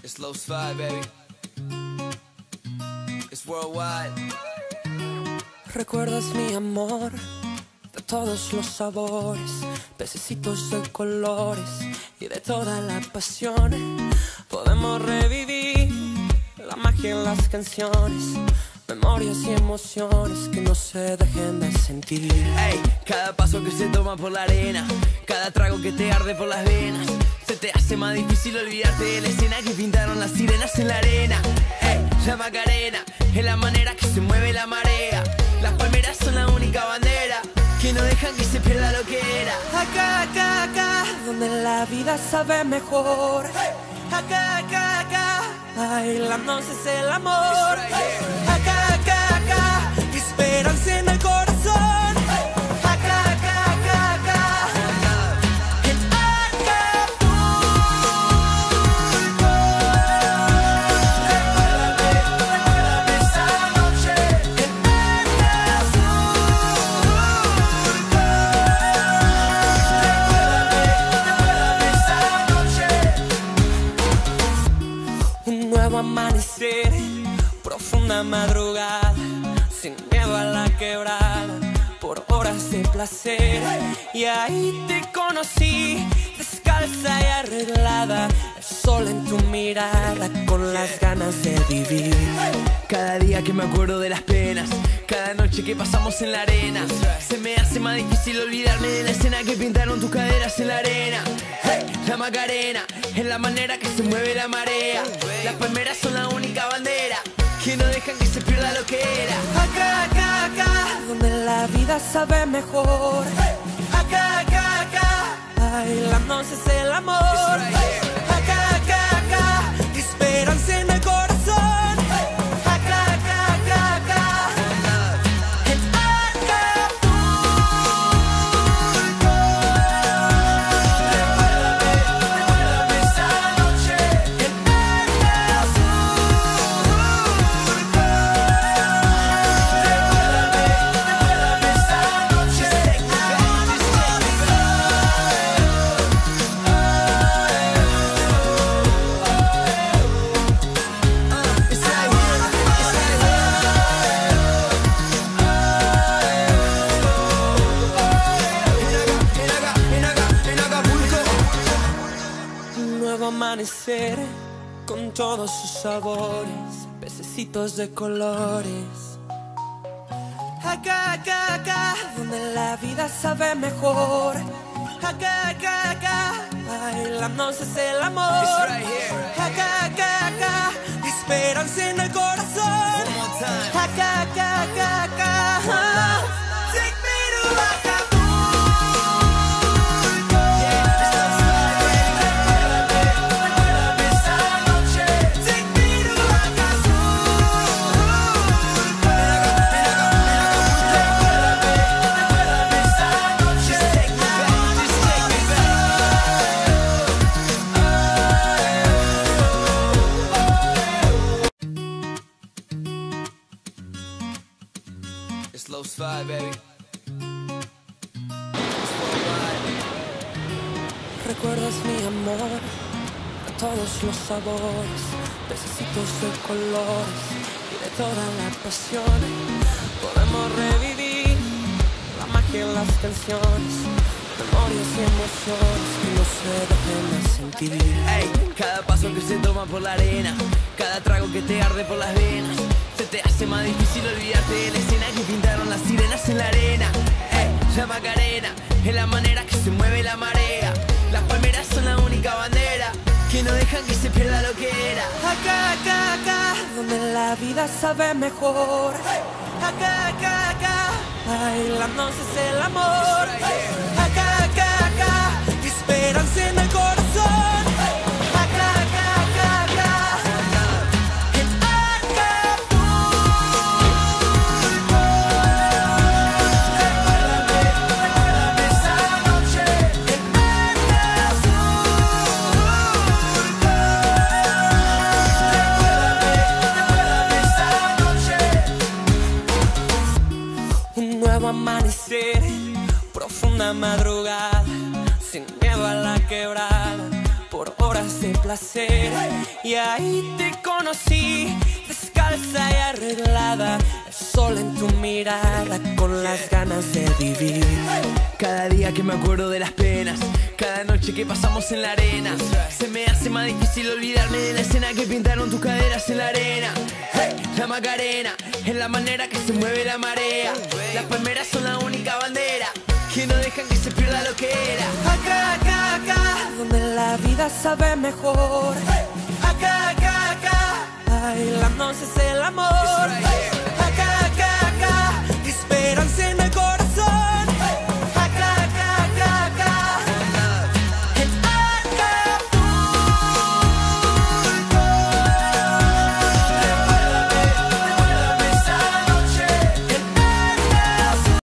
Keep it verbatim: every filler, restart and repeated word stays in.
Slow slide, baby. It's worldwide. Recuerdas mi amor de todos los sabores, pececitos de colores y de toda la pasión. Podemos revivir la magia en las canciones, memorias y emociones que no se dejen de sentir. Ey, cada paso que se toma por la arena, cada trago que te arde por las venas, se te hace más difícil olvidarte de la escena que pintaron las sirenas en la arena. Ey, la Macarena es la manera que se mueve la marea. Las palmeras son la única bandera que no dejan que se pierda lo que era. Acá, acá, acá, donde la vida sabe mejor. Acá, acá, acá, bailando es el amor. Acá, acá, acá, esperanza en el corazón. Acá, acá, acá, acá, en Acapulco. Recuérdame, recuérdame esa noche en Acapulco. Un nuevo amanecer, profunda madrugada, sin miedo a la quebrada, por horas de placer. Y ahí te conocí, descalza y arreglada, el sol en tu mirada, con las ganas de vivir. Cada día que me acuerdo de las penas, cada noche que pasamos en la arena, se me hace más difícil olvidarme de la escena que pintaron tus caderas en la arena. Hey, la Macarena es la manera que se mueve la marea. Las palmeras son la única bandera que no dejan que se pierda lo que era. Acá, acá, acá, donde la vida sabe mejor. Acá, acá, acá, bailando es el amor. Acá, acá, acá, esperanza en el corazón. Acá, acá, acá, acá, en Acapulco. Recuérdame, recuérdame esa noche en amanecer con todos sus sabores, pececitos de colores. Acá, acá, acá, donde la vida sabe mejor. Acá, acá, acá, bailando es el amor. Acá, acá, acá, esperanza en el corazón. Acá, acá, acá, acá, take me to Acapulco. Slow slide, baby. Recuerdas mi amor de todos los sabores, pececitos de colores y de toda la pasión. Podemos revivir la magia en las canciones, memorias y emociones que no se dejen de sentir. Ey, cada paso que se toma por la arena, cada trago que te arde por las venas, se te hace más difícil olvidarte de la escena que pintaron las sirenas en la arena. Ey, la Macarena es la manera que se mueve la marea. Las palmeras son la única bandera que no dejan que se pierda lo que era. Acá, acá, acá, donde la vida sabe mejor. Acá, acá, acá, bailando es el amor. Acá, acá, acá, esperanza en el corazón. Acá, acá, acá, acá, en Acapulco. Recuérdame, recuérdame esa noche en Acapulco. Recuérdame, recuérdame esa noche. Un nuevo amanecer, profunda madrugada, sin miedo a la quebrada, por horas horas de placer. Y ahí te conocí, descalza y arreglada, el sol en tu mirada, con las ganas de vivir. Cada día que me acuerdo de las penas, cada noche que pasamos en la arena, se me hace más difícil olvidarme de la escena que pintaron tus caderas en la arena. Hey, la Macarena es la manera que se mueve la marea. Las palmeras son la única bandera que no dejan que se pierda lo que era. Acá, acá, acá, donde la vida sabe mejor. Acá, acá, acá, bailando es el amor.